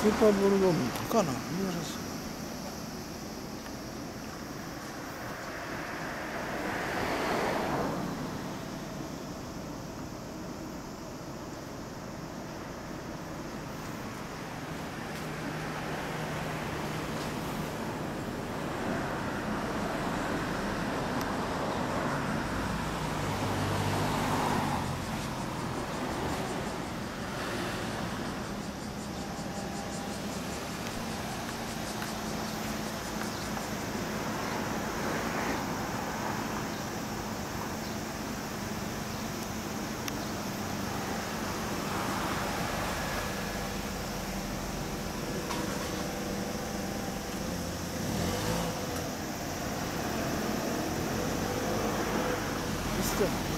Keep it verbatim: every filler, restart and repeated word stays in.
スーパーボールドームかな、珍しい。Işte.